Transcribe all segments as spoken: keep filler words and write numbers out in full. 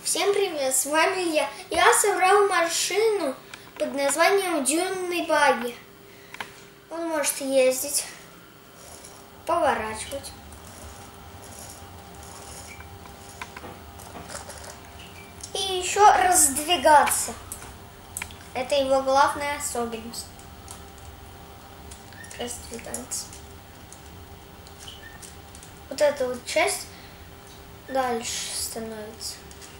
Всем привет, с вами я. Я собрал машину под названием Дюнный багги. Он может ездить, поворачивать. И еще раздвигаться. Это его главная особенность. Раздвигаться. Вот эта вот часть дальше становится.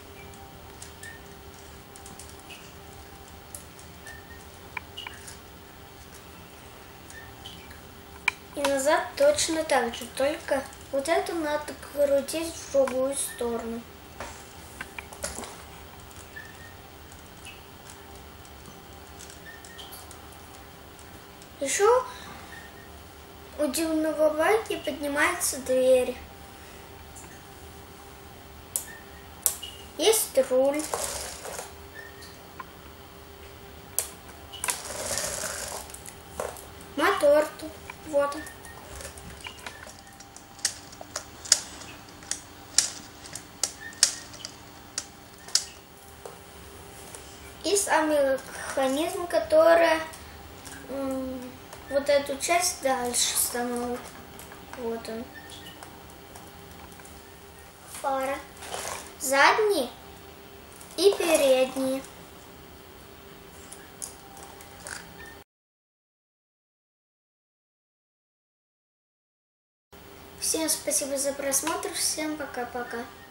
И назад точно так же, только вот это надо крутить в другую сторону. Еще у Дюнного багги поднимается дверь. Есть руль. Мотор тут. Вот он. И самый механизм, который м, вот эту часть дальше становит. Вот он. Фара. Задние и передние. Всем спасибо за просмотр, всем пока-пока.